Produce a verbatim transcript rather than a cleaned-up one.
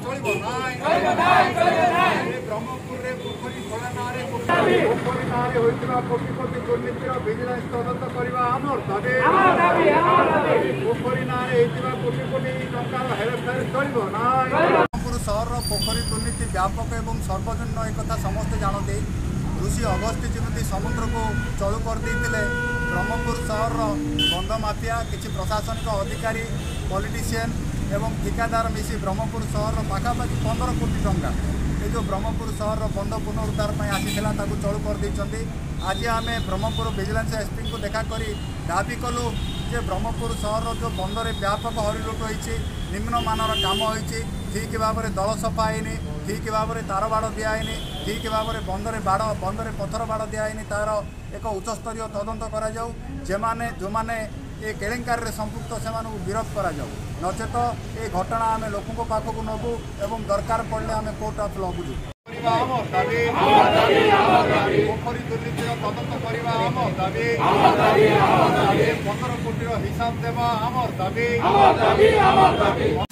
चलिबो नाय ब्रह्मपुर रे पोखरी खोला नारे पोखरी नारे होइतिबा कोटी कोटी दुर्नीतिर विजिलेंस तदंत करबा हमर दाबी पोखरी नारे होइतिबा कोटी कोटी टंकार हेरफेर चलिबो नाय। ब्रह्मपुर सहर पोखरी दुर्नीति व्यापक एवं सर्वजन एक कथा समस्त जानते। ऋषि अगस्त जमी समुद्र को चलु कर ब्रह्मपुर सहर बंद माफिया किसी प्रशासनिक अधिकारी पॉलिटिशियन एवं ठिकादार मिसी ब्रह्मपुर सहर पाखापाखि पंद्रह कोटी टंका ये जो ब्रह्मपुर सहर बंद पुनरुद्धार आसीला चलु कर आज आम ब्रह्मपुर विजिलेंस एसपी को देखा कर दाबी कलु जे ब्रह्मपुर सहर जो बंदर व्यापक हरिलुट होती निम्नमानर काम होती ठीक भाव में दल सफा है ठीक भाव में तार बाड़ दिखाई ठीक भाव में बंदरे बाड़ बंदरे पथर बाड़ दिखाई तार एक उच्चस्तरीय तदंत करा जाऊ जेमाने जो माने ये केलेंकारी संपुक्त से विरोध करा जाऊ नचेत ये घटना आम लोकों पाखक नबू एवं दरकार पड़े आम कोर्ट ऑफ लॉ बुझू पोखरी दुर्नीतिर तदंत करवा आमर दाबी पंद्रह कोटी हिसाब देवा आमर दाबी।